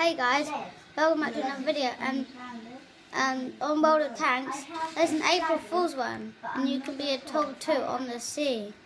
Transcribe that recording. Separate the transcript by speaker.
Speaker 1: Hey guys, welcome back to another video. On World of Tanks, there's an April Fool's one, and you can be a tall too on the sea.